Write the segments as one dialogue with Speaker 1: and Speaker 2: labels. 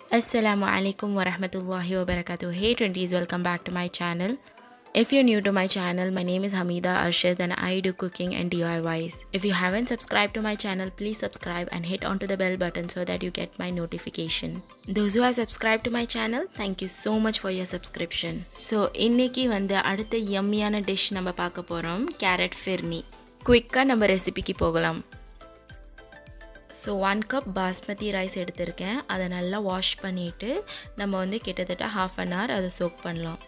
Speaker 1: Assalamu alaikum wa rahmatullahi wa barakatuh. Hey 20s, welcome back to my channel. If you're new to my channel, my name is Hamida Arshad and I do cooking and DIYs. If you haven't subscribed to my channel, please subscribe and hit onto the bell button so that you get my notification. Those who have subscribed to my channel, thank you so much for your subscription. So, இன்னைக்கு வந்து அடுத்த yummy-ஆன dish நம்ம பார்க்க போறோம், carrot firni. Quick-ஆ நம்ம ரெசிபிக்கு போகலாம். So 1 cup basmati rice எடுத்திருக்கேன். அதை நல்லா வாஷ் பண்ணிவிட்டு நம்ம வந்து கிட்டத்தட்ட ½ அன் ஹவர் அதை சோக் பண்ணலாம்.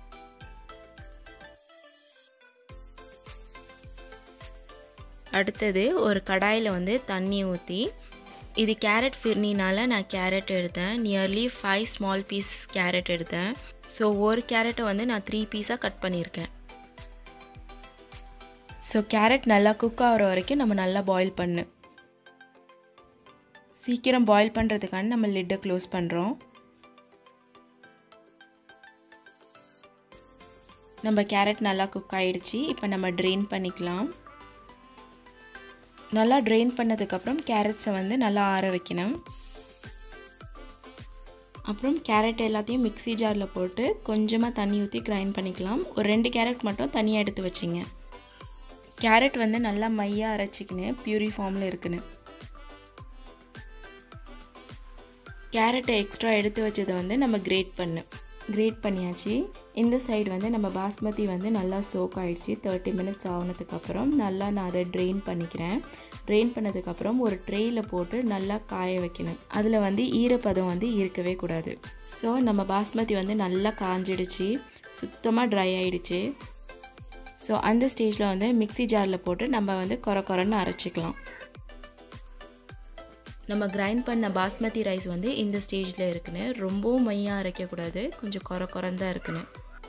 Speaker 1: அடுத்தது ஒரு கடாயில் வந்து தண்ணி ஊற்றி, இது கேரட் ஃபிர்னினால் நான் கேரட் எடுத்தேன். நியர்லி 5 ஸ்மால் பீஸ் கேரட் எடுத்தேன். ஸோ ஒரு கேரட்டை வந்து நான் 3 பீஸாக கட் பண்ணியிருக்கேன். ஸோ கேரட் நல்லா குக் ஆகிற வரைக்கும் நம்ம நல்லா பாயில் பண்ணு. சீக்கிரம் பாயில் பண்ணுறதுக்கான நம்ம லிட்டை க்ளோஸ் பண்ணுறோம். நம்ம கேரட் நல்லா குக் ஆகிடுச்சு. இப்போ நம்ம ட்ரெயின் பண்ணிக்கலாம். நல்லா ட்ரெயின் பண்ணதுக்கப்புறம் கேரட்ஸை வந்து நல்லா ஆற வைக்கணும். அப்புறம் கேரட் எல்லாத்தையும் மிக்ஸி ஜாரில் போட்டு கொஞ்சமாக தண்ணி ஊற்றி கிரைண்ட் பண்ணிக்கலாம். ஒரு 2 கேரட் மட்டும் தனியாக எடுத்து வச்சிங்க. கேரட் வந்து நல்லா மையாக அரைச்சிக்கின்னு பியூரி ஃபார்மில் இருக்குன்னு. கேரட்டை எக்ஸ்ட்ரா எடுத்து வச்சதை வந்து நம்ம கிரேட் பண்ணியாச்சு. இந்த சைடு வந்து நம்ம பாஸ்மதி வந்து நல்லா சோக் ஆகிடுச்சு. 30 மினிட்ஸ் ஆனதுக்கப்புறம் நல்லா நான் அதை ட்ரெயின் பண்ணிக்கிறேன். ட்ரெயின் பண்ணதுக்கப்புறம் ஒரு ட்ரேயில் போட்டு நல்லா காய வைக்கணும். அதில் வந்து ஈரப்பதம் வந்து இருக்கவே கூடாது. ஸோ நம்ம பாஸ்மதி வந்து நல்லா காஞ்சிடுச்சு, சுத்தமாக ட்ரை ஆகிடுச்சு. ஸோ அந்த ஸ்டேஜில் வந்து மிக்ஸி ஜாரில் போட்டு நம்ம வந்து கொரன்னு அரைச்சிக்கலாம். நம்ம கிரைண்ட் பண்ண பாஸ்மதி ரைஸ் வந்து இந்த ஸ்டேஜில் இருக்குன்னு. ரொம்பவும் மையாக அரைக்கக்கூடாது, கொஞ்சம் கொரந்தான் இருக்குன்னு.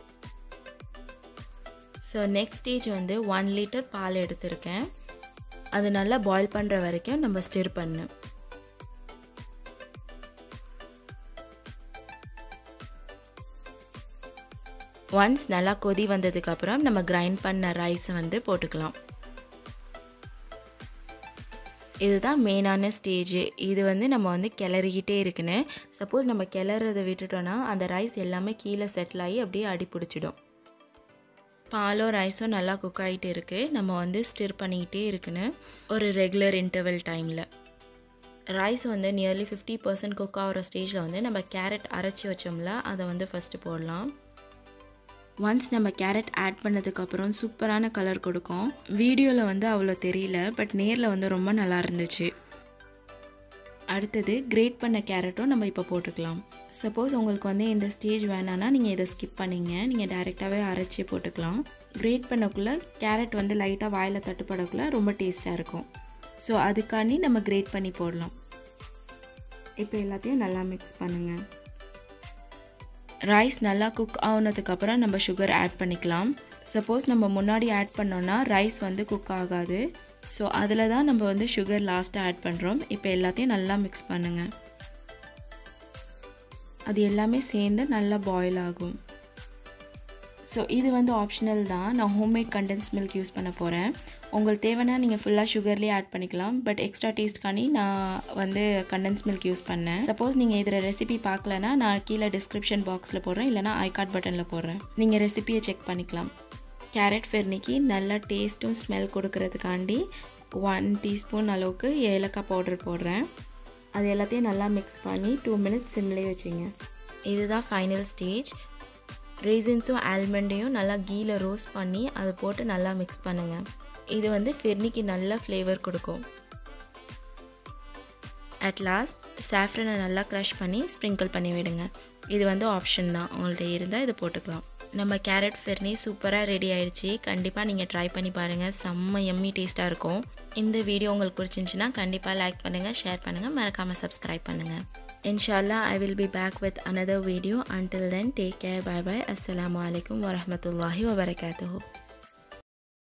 Speaker 1: ஸோ நெக்ஸ்ட் ஸ்டேஜ் வந்து 1 லிட்டர் பால் எடுத்திருக்கேன். அது நல்லா பாயில் பண்ணுற வரைக்கும் நம்ம ஸ்டிர் பண்ணு. ஒன்ஸ் நல்லா கொதி வந்ததுக்கப்புறம் நம்ம கிரைண்ட் பண்ண ரைஸை வந்து போட்டுக்கலாம். இதுதான் மெயினான ஸ்டேஜ். இது வந்து நம்ம வந்து கிளறிக்கிட்டே இருக்குன்னு. சப்போஸ் நம்ம கிளறதை விட்டுட்டோன்னா அந்த ரைஸ் எல்லாமே கீழே செட்டில் ஆகி அப்படியே அடி பிடிச்சிடும். பாலும் ரைஸும் நல்லா குக் ஆகிட்டு இருக்குது. நம்ம வந்து ஸ்டிர் பண்ணிக்கிட்டே இருக்குன்னு ஒரு ரெகுலர் இன்டர்வல் டைமில். ரைஸ் வந்து நியர்லி 50% குக் ஆகிற ஸ்டேஜில் வந்து நம்ம கேரட் அரைச்சி வச்சோம்ல, அதை வந்து ஃபஸ்ட்டு போடலாம். ஒன்ஸ் நம்ம கேரட் ஆட் பண்ணதுக்கப்புறம் சூப்பரான கலர் கொடுக்கும். வீடியோவில் வந்து அவ்வளோ தெரியல, பட் நேரில் வந்து ரொம்ப நல்லா இருந்துச்சு. அடுத்தது கிரேட் பண்ண கேரட்டும் நம்ம இப்போ போட்டுக்கலாம். சப்போஸ் உங்களுக்கு வந்து இந்த ஸ்டேஜ் வேணான்னா நீங்கள் இதை ஸ்கிப் பண்ணிங்க, நீங்கள் டைரெக்டாகவே அரைச்சி போட்டுக்கலாம். கிரேட் பண்ணக்குள்ளே கேரட் வந்து லைட்டாக வாயில் தட்டுப்படக்குள்ளே ரொம்ப டேஸ்ட்டாக இருக்கும். ஸோ அதுக்காண்டி நம்ம கிரேட் பண்ணி போடலாம். இப்போ எல்லாத்தையும் நல்லா மிக்ஸ் பண்ணுங்கள். ரைஸ் நல்லா குக் ஆனதுக்கப்புறம் நம்ம சுகர் ஆட் பண்ணிக்கலாம். சப்போஸ் நம்ம முன்னாடி ஆட் பண்ணோன்னா ரைஸ் வந்து குக் ஆகாது. ஸோ அதில் தான் நம்ம வந்து சுகர் லாஸ்ட்டாக ஆட் பண்ணுறோம். இப்போ எல்லாத்தையும் நல்லா மிக்ஸ் பண்ணுங்கள். அது எல்லாமே சேர்ந்து நல்லா பாயில் ஆகும். ஸோ இது வந்து ஆப்ஷனல் தான். நான் ஹோம்மேட் கண்டென்ஸ் மில்க் யூஸ் பண்ண போகிறேன். உங்களுக்கு தேவைன்னா நீங்கள் ஃபுல்லாக சுகர்லேயே ஆட் பண்ணிக்கலாம். பட் எக்ஸ்ட்ரா டேஸ்ட்காண்டி நான் வந்து கண்டென்ஸ் மில்க் யூஸ் பண்ணேன். சப்போஸ் நீங்கள் இதில் ரெசிபி பார்க்கலன்னா நான் கீழே டிஸ்கிரிப்ஷன் பாக்ஸில் போடுறேன், இல்லைனா ஐகார்ட் பட்டனில் போடுறேன். நீங்கள் ரெசிபியை செக் பண்ணிக்கலாம். கேரட் ஃபிர்னிக்கு நல்லா டேஸ்ட்டும் ஸ்மெல் கொடுக்கறதுக்காண்டி 1 டீஸ்பூன் அளவுக்கு ஏலக்காய் பவுடர் போடுறேன். அது எல்லாத்தையும் நல்லா மிக்ஸ் பண்ணி 2 மினிட்ஸ் சிம்லேயே வச்சுங்க. இதுதான் ஃபைனல் ஸ்டேஜ். ரேசின்ஸும் ஆல்மண்டையும் நல்லா கீழ ரோஸ்ட் பண்ணி அதை போட்டு நல்லா மிக்ஸ் பண்ணுங்கள். இது வந்து ஃபிர்னிக்கு நல்ல ஃப்ளேவர் கொடுக்கும். அட் லாஸ்ட் சாஃப்ரனை நல்லா க்ரஷ் பண்ணி ஸ்ப்ரிங்கிள் பண்ணி விடுங்க. இது வந்து ஆப்ஷன் தான், உங்கள்கிட்ட இருந்தால் இதை போட்டுக்கலாம். நம்ம கேரட் ஃபிர்னி சூப்பராக ரெடி ஆயிடுச்சு. கண்டிப்பாக நீங்கள் ட்ரை பண்ணி பாருங்கள், செம்ம எம்மி டேஸ்ட்டாக இருக்கும். இந்த வீடியோ உங்களுக்கு பிடிச்சிருந்துச்சுன்னா கண்டிப்பாக லைக் பண்ணுங்கள், ஷேர் பண்ணுங்கள், மறக்காமல் சப்ஸ்கிரைப் பண்ணுங்கள். Inshallah, I will be back with another video. Until then, take care. Bye bye. Assalamu alaikum wa rahmatullahi wa barakatuhu.